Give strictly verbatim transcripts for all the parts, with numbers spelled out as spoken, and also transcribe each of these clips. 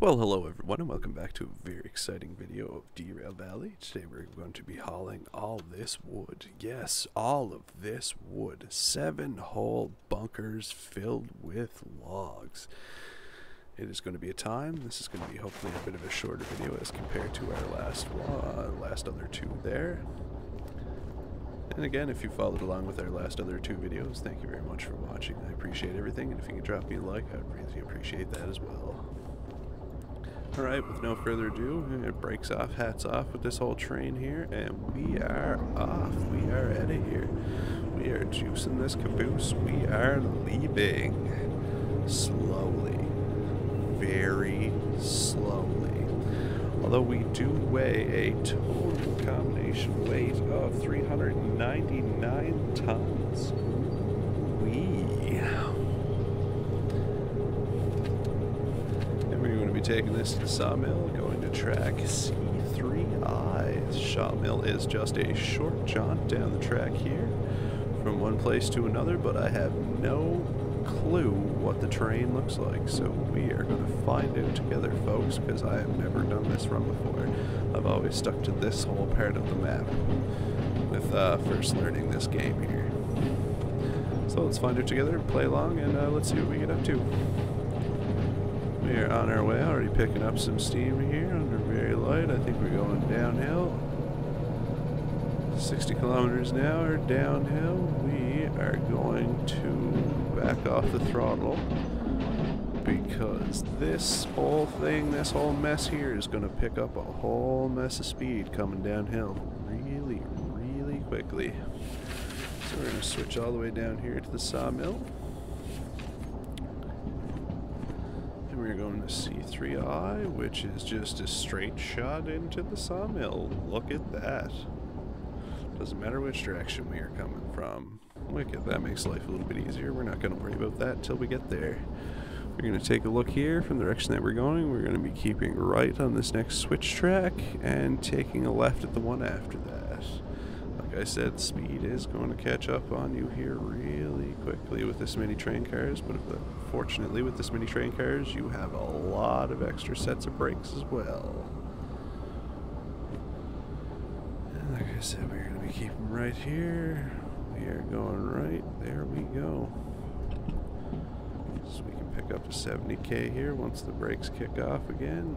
Well, hello everyone, and welcome back to a very exciting video of Derail Valley. Today we're going to be hauling all this wood. Yes, all of this wood. Seven whole bunkers filled with logs. It is going to be a time. This is going to be hopefully a bit of a shorter video as compared to our last uh, last other two there. And again, if you followed along with our last other two videos, thank you very much for watching. I appreciate everything, and if you could drop me a like, I'd really appreciate that as well. Alright, with no further ado, it breaks off, hats off with this whole train here, and we are off. We are out of here. We are juicing this caboose. We are leaving. Slowly. Very slowly. Although we do weigh a total combination weight of three hundred ninety-nine tons. We. We're going to be taking this to the sawmill, going to track C three I. The sawmill is just a short jaunt down the track here from one place to another, but I have no clue what the terrain looks like, so we are going to find out together, folks, because I have never done this run before. I've always stuck to this whole part of the map with uh, first learning this game here. So let's find out together, play along, and uh, let's see what we get up to. We are on our way, already picking up some steam here under very light. I think we're going downhill. sixty kilometers an hour downhill. We are going to back off the throttle because this whole thing, this whole mess here is going to pick up a whole mess of speed coming downhill really, really quickly. So we're going to switch all the way down here to the sawmill. We're going to C three I, which is just a straight shot into the sawmill. Look at that. Doesn't matter which direction we are coming from. Wicked, that makes life a little bit easier. We're not going to worry about that until we get there. We're going to take a look here from the direction that we're going. We're going to be keeping right on this next switch track and taking a left at the one after that. Like I said, speed is going to catch up on you here really quickly with this many train cars, but fortunately with this many train cars you have a lot of extra sets of brakes as well. And like I said, we're going to be keeping right here. We are going right. There we go. So we can pick up to seventy K here once the brakes kick off again.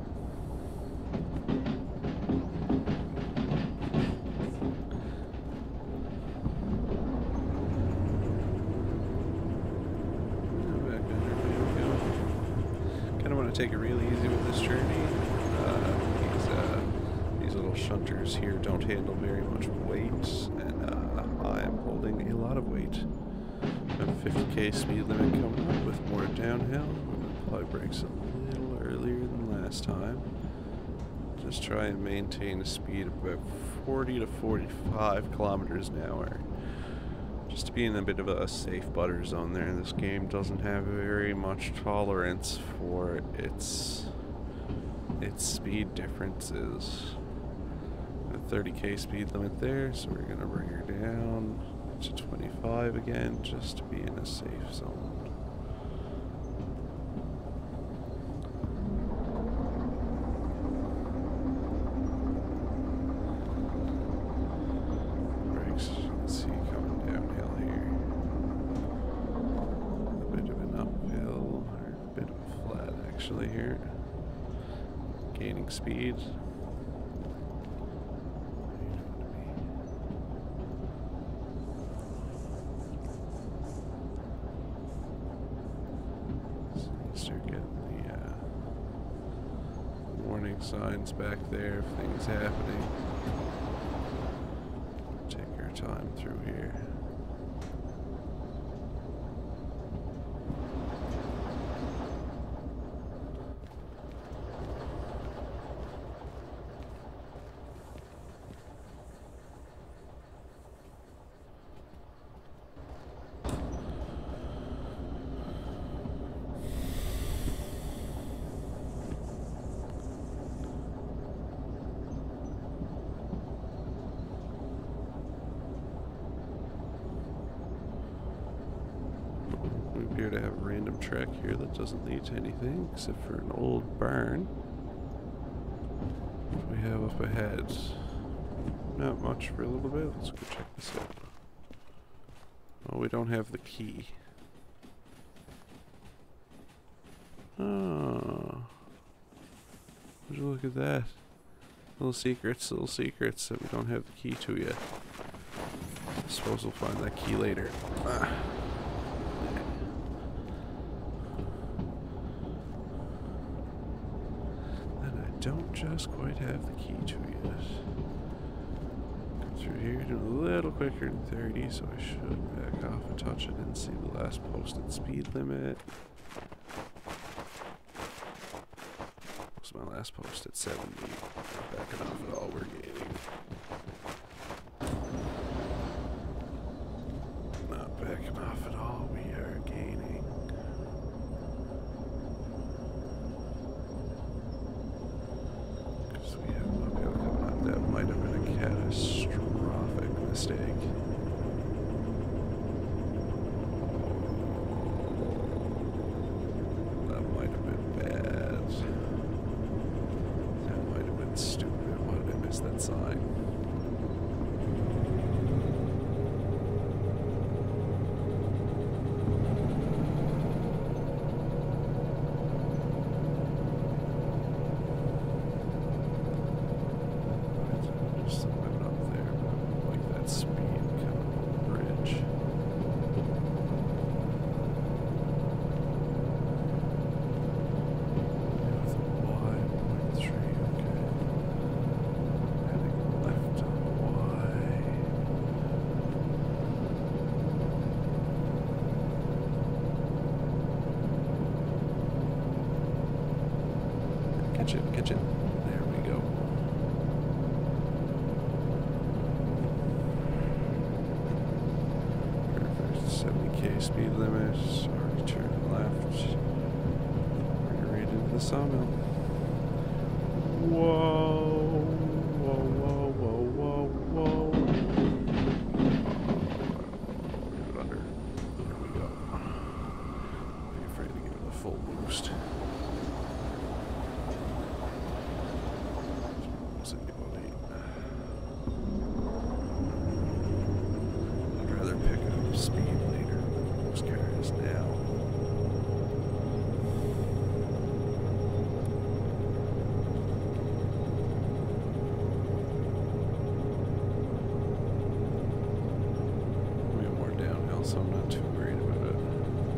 Take it really easy with this journey. Uh, these, uh, these little shunters here don't handle very much weight, and uh, I am holding a lot of weight. I have a fifty K speed limit coming up with more downhill. I'm going to apply brakes a little earlier than last time. Just try and maintain a speed of about forty to forty-five kilometers an hour. Just to be in a bit of a safe butter zone there. This game doesn't have very much tolerance for its its speed differences. A thirty K speed limit there, so we're gonna bring her down to twenty-five again, just to be in a safe zone. Actually here, gaining speed. So you start getting the uh, warning signs back there if things happening. Take our time through here. track here that doesn't lead to anything except for an old barn. What do we have up ahead? Not much for a little bit. Let's go check this out. Oh, we don't have the key. Oh. Would you look at that? Little secrets, little secrets that we don't have the key to yet. I suppose we'll find that key later. Ah. And I don't just quite have the key to yet. Go through here, do a little quicker than thirty, so I should back off and touch it and see the last posted speed limit. My last post at seventy. Not backing off at all, we're gaining. Not backing off at all, we are gaining. Because we have no uphill coming on. That might have been a catastrophic mistake. That might have been bad. Stupid. Why did I miss that sign? Just a bit up there, but I don't like that speed coming over the bridge. With a wide point three, okay. Catch it, catch it. There we go. Perfect. seventy K speed limit. Sorry, turn left. We're gonna read into the sawmill. Whoa. Whoa, whoa, whoa, whoa, whoa. Get it under. There we go. Be afraid to give it a full boost. I'd rather pick up speed later than those cars now. We have more downhill, so I'm not too worried about it.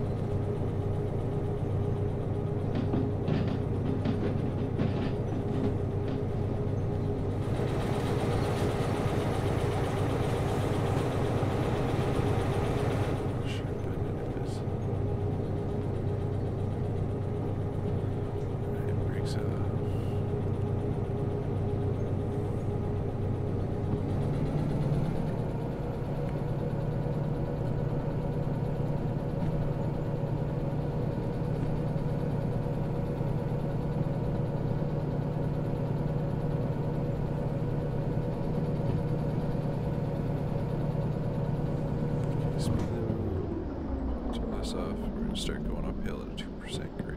Off. We're going to start going uphill at a two percent grade.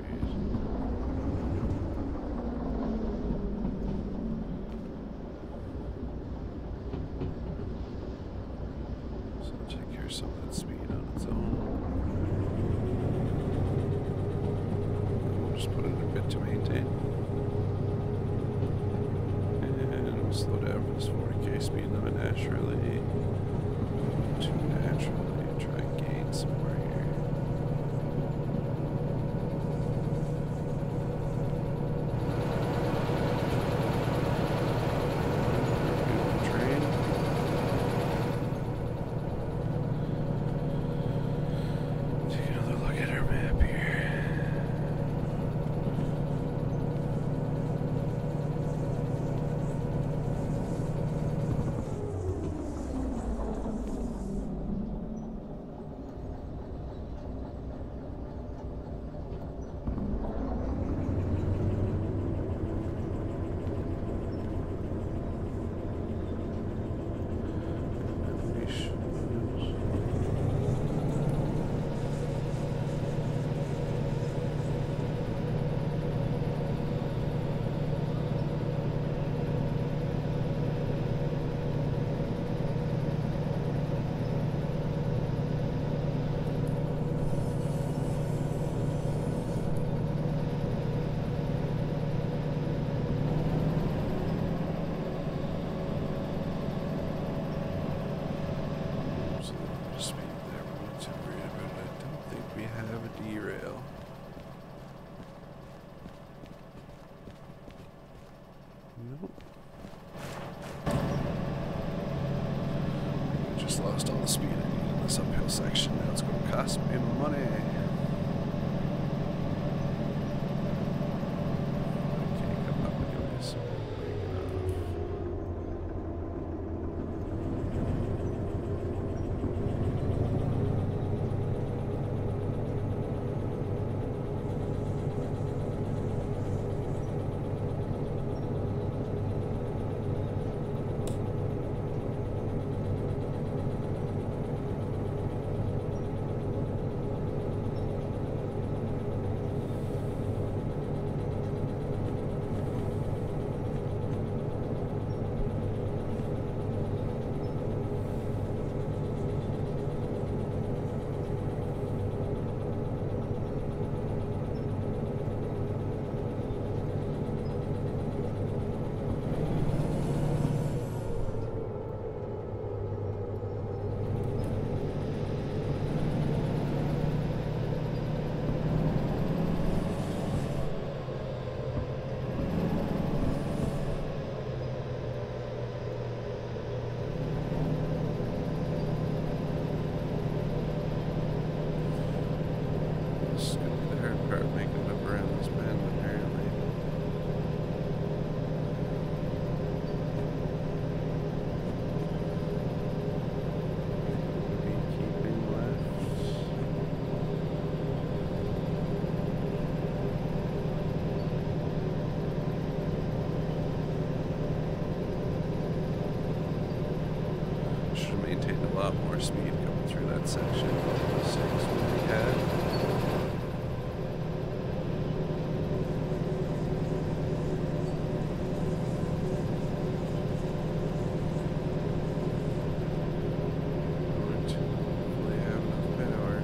So I'll take care of some of that speed on its own. And we'll just put in a bit to maintain. And we'll slow down for this forty K speed limit naturally. Too naturally. And try and gain some more here. just lost all the speed I need in this uphill section. Now it's going to cost me money. Speed coming through that section. Six we had. Going to hopefully have enough power.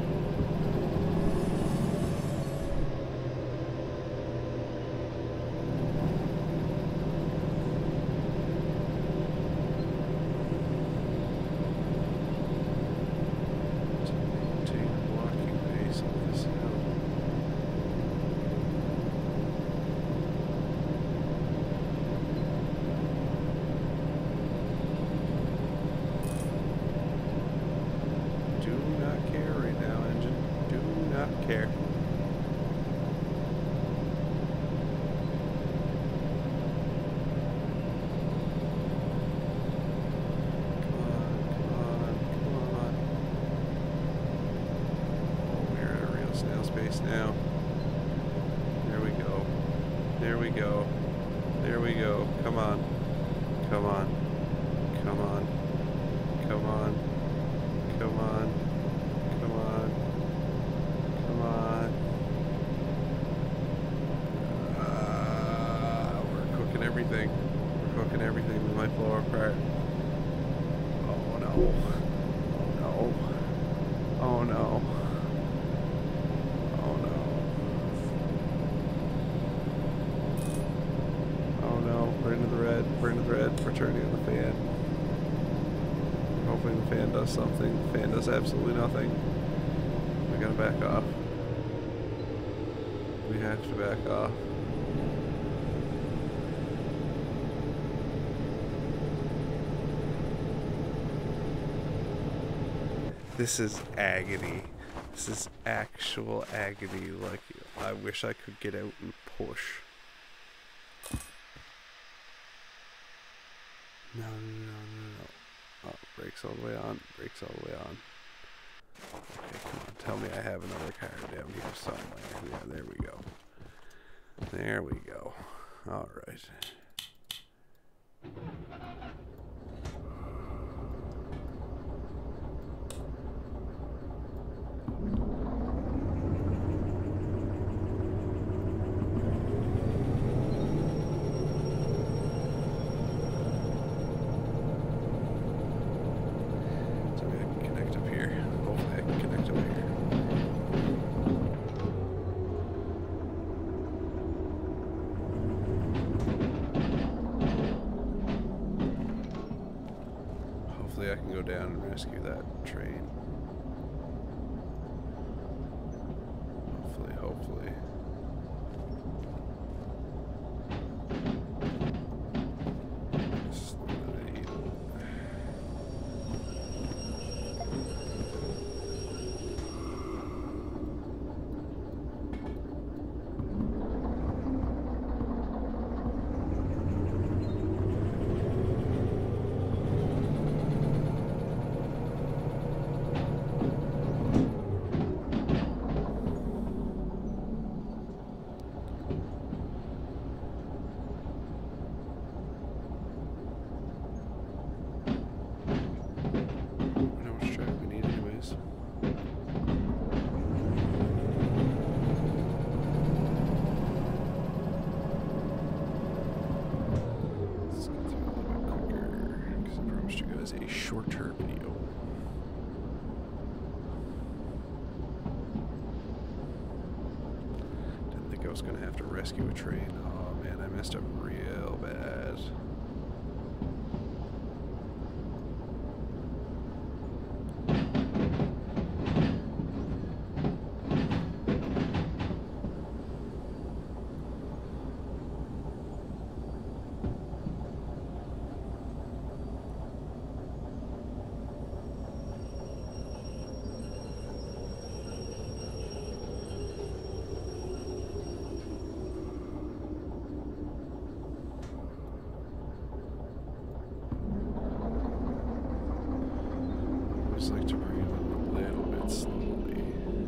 Care. Space now. There we go. There we go. There we go. Come on. Come on. Come on. Come on. Come on. Come on. Come on. Uh, we're cooking everything. We're cooking everything. We might blow apart. Oh no. Oh no. Oh no. We're into the red, we're into the red, we're turning on the fan. We're hoping the fan does something. The fan does absolutely nothing. We gotta back off. We have to back off. This is agony. This is actual agony. Like, I wish I could get out and push. No, no, no, no, no. Oh, brakes all the way on. Brakes all the way on. Okay, come on. Tell me I have another car down here somewhere. Yeah, there we go. There we go. All right. I can go down and rescue that train. Hopefully, hopefully. is a shorter video. Didn't think I was gonna have to rescue a train. Oh man, I messed up real bad. Just like to bring it in a little bit slowly.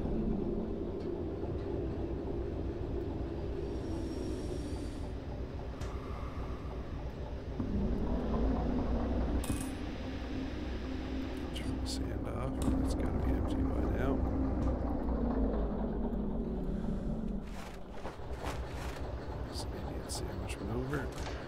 Turn the sand off. It's gotta be empty by now. This idiot sandwich went over.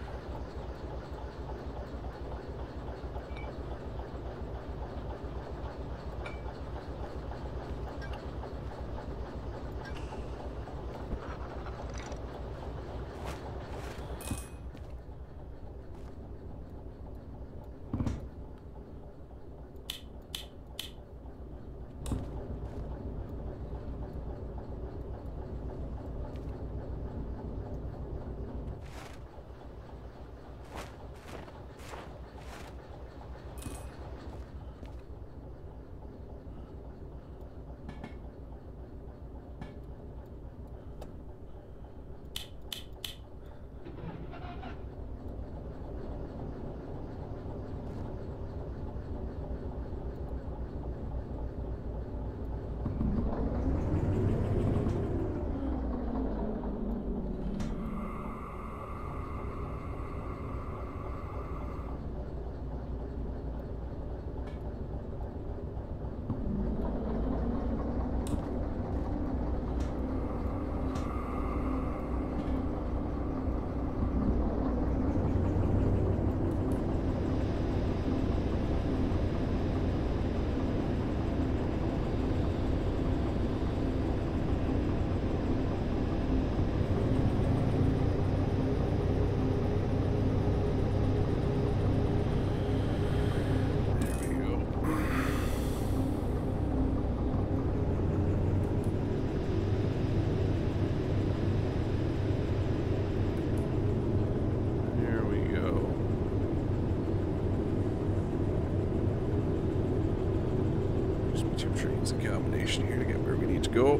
Two trains in combination here to get where we need to go.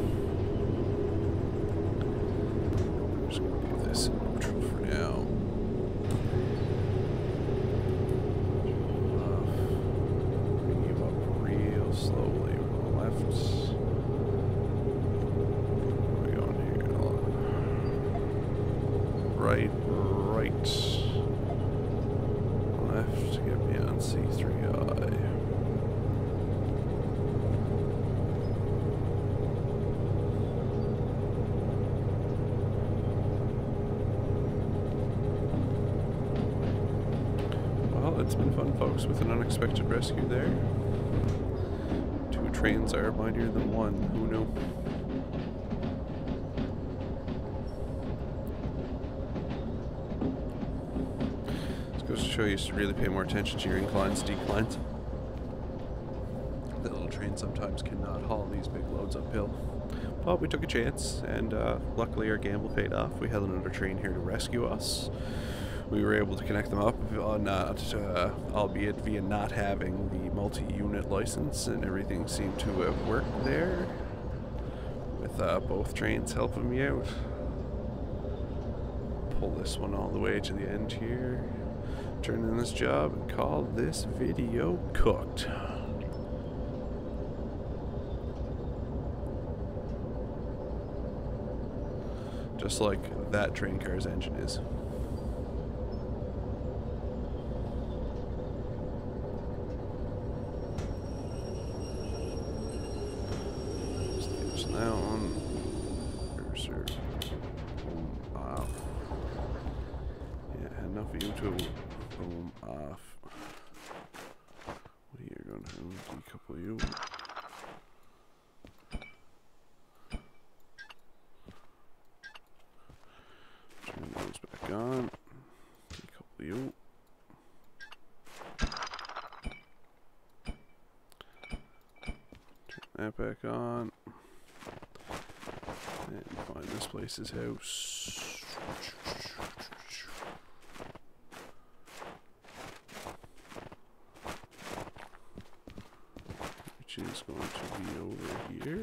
I'm just going to do this in neutral for now. Uh, bring you up real slowly on the left. Where are we going here? Right, right. Left to get me on C three I. It's been fun, folks, with an unexpected rescue there. Two trains are mightier than one. Who knew? This goes to show you to really pay more attention to your inclines, declines. The little train sometimes cannot haul these big loads uphill. But we took a chance, and uh, luckily our gamble paid off. We had another train here to rescue us. We were able to connect them up, uh, not, uh, albeit via not having the multi-unit license, and everything seemed to have worked there, with uh, both trains helping me out. Pull this one all the way to the end here, turn in this job, and call this video cooked. Just like that train car's engine is. That one. Cursor. Boom off. Yeah, enough of you two. Boom off. decouple you. Turn those back on. Decouple you. Turn that back on. And find this place's house. Which is going to be over here.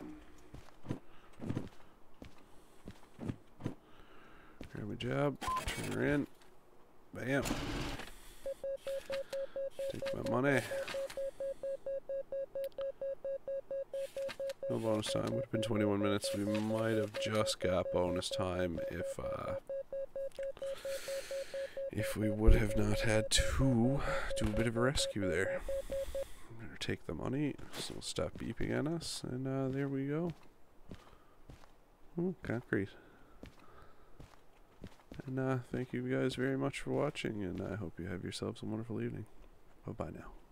Grab a job, turn her in. Bam. Take my money. No bonus time. Would have been twenty-one minutes. We might have just got bonus time if uh, if we would have not had to do a bit of a rescue there. Better take the money. So it'll stop beeping on us, and uh, there we go. Ooh, concrete. And uh, thank you guys very much for watching, and I hope you have yourselves a wonderful evening. Bye bye now.